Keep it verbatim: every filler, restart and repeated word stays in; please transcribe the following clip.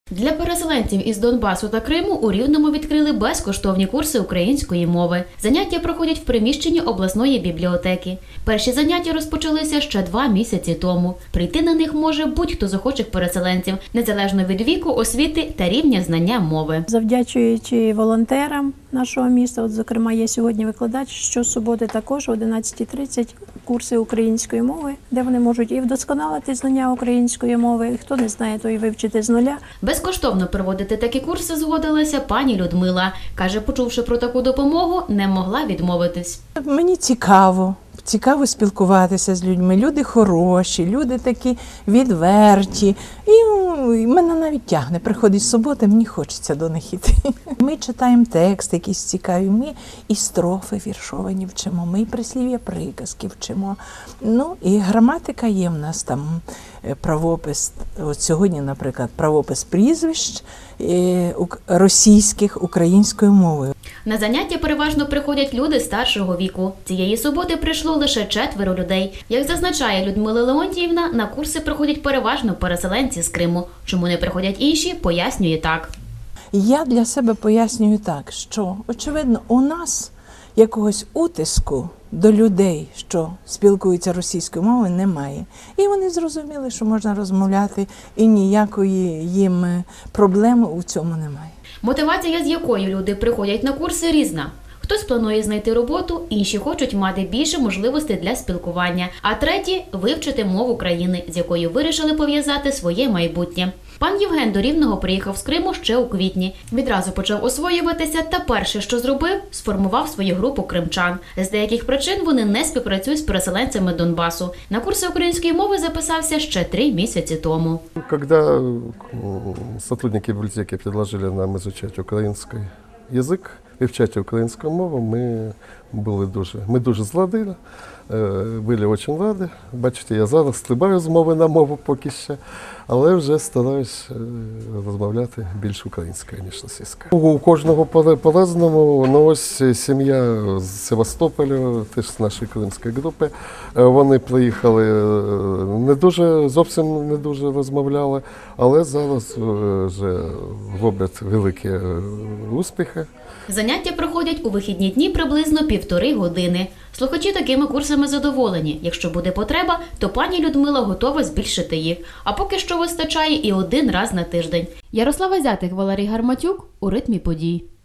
Для переселенців із Донбасу та Криму у Рівному відкрили безкоштовні курси української мови. Заняття проходять в приміщенні обласної бібліотеки. Перші заняття розпочалися ще два місяці тому. Прийти на них може будь-хто з охочих переселенців, незалежно від віку, освіти та рівня знання мови. Завдячуючи волонтерам нашого міста, от, зокрема, є сьогодні викладач, щосуботи також о одинадцятій тридцять курси української мови, де вони можуть і вдосконалити знання української мови, і хто не знає, то і вивчити з нуля. Безкоштовно проводити такі курси згодилася пані Людмила. Каже, почувши про таку допомогу, не могла відмовитись. Мені цікаво. Цікаво спілкуватися з людьми. Люди хороші, люди такі відверті. І, ну, і мене навіть тягне. Приходить субота, мені хочеться до них іти. Ми читаємо текст якісь цікаві, ми і строфи віршовані вчимо, ми і прислів'я приказки вчимо. Ну, і граматика є в нас там, правопис. От сьогодні, наприклад, правопис прізвищ російських українською мовою. На заняття переважно приходять люди старшого віку. Цієї суботи прийшло лише четверо людей. Як зазначає Людмила Леонтіївна, на курси приходять переважно переселенці з Криму. Чому не приходять інші, пояснює так. Я для себе пояснюю так, що, очевидно, у нас якогось утиску до людей, що спілкуються російською мовою, немає. І вони зрозуміли, що можна розмовляти, і ніякої їм проблеми у цьому немає. Мотивація, з якою люди приходять на курси, різна. Хтось планує знайти роботу, інші хочуть мати більше можливостей для спілкування, а треті – вивчити мову країни, з якою вирішили пов'язати своє майбутнє. Пан Євген до Рівного приїхав з Криму ще у квітні. Відразу почав освоюватися та перше, що зробив – сформував свою групу кримчан. З деяких причин вони не співпрацюють з переселенцями Донбасу. На курси української мови записався ще три місяці тому. Когда сотрудники библиотеки предложили нам изучать український язик, вивчати українську мову, ми були дуже, ми дуже зладили, були дуже раді. Бачите, я зараз стрибаю з мови на мову поки ще, але вже стараюсь розмовляти більш українською, ніж російською. У кожного по-разному, ну ось сім'я з Севастополя, теж з нашої кримської групи, вони приїхали, не дуже, зовсім не дуже розмовляли, але зараз вже роблять великі успіхи. Заняття проходять у вихідні дні приблизно півтори години. Слухачі такими курсами задоволені. Якщо буде потреба, то пані Людмила готова збільшити їх. А поки що вистачає і один раз на тиждень. Ярослава Зятих, Валерій Гарматюк у ритмі подій.